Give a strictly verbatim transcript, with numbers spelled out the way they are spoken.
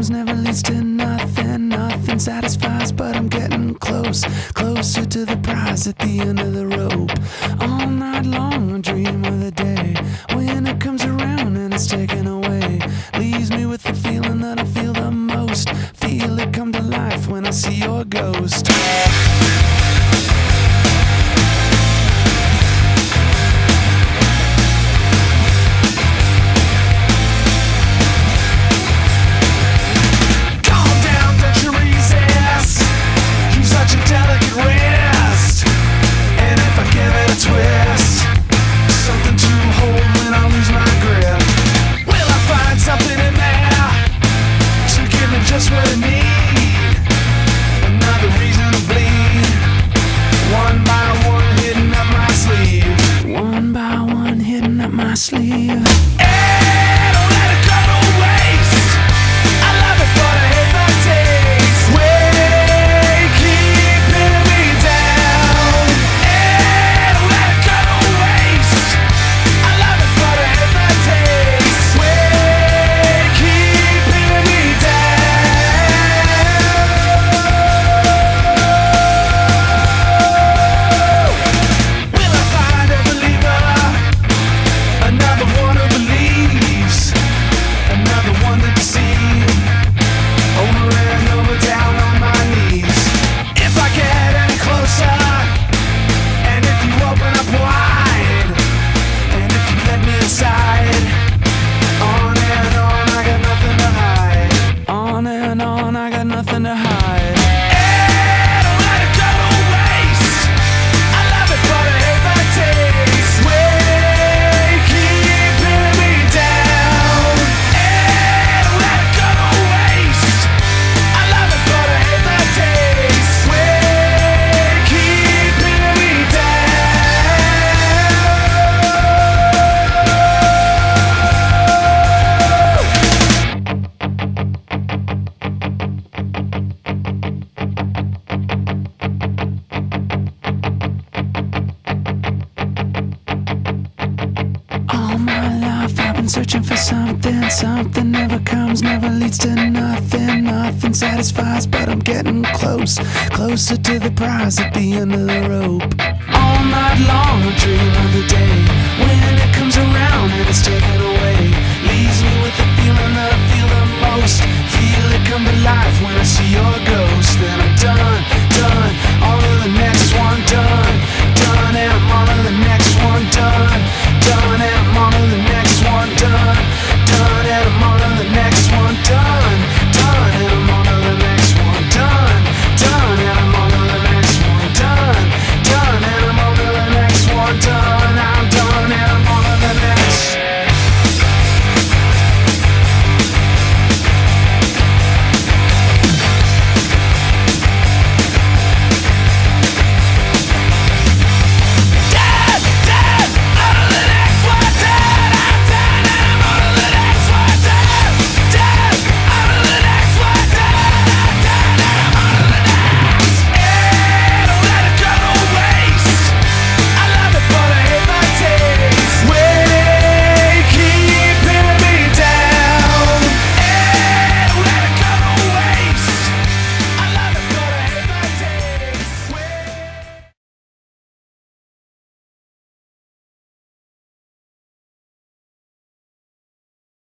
comes never leads to nothing. Nothing satisfies, but I'm getting close, closer to the prize at the end of the rope. All night long I dream of the day when it comes around and it's taken away. Leaves me with the feeling that I feel the most. Feel it come to life when I see your ghost. My sleeve. Hey, don't let it go to waste. I love it, but I hate the taste. Way keeping me down. Hey, don't let it go to waste. I love it, but I hate the taste. Way keeping me down. Will I find a believer? Another one who believes, another one to deceive. Over and over, down on my knees. If I get any closer, and if you open up wide, and if you let me inside, on and on, I got nothing to hide. On and on, I got nothing to hide. Hey, don't let it go to waste. I love it, but I hate the taste. Searching for something, something never comes, never leads to nothing. Nothing satisfies, but I'm getting close, closer to the prize at the end of the rope. All night long I dream of the day when it comes around and it's taken away. Leaves me with the feeling that I feel the most. Feel it come to life when I see your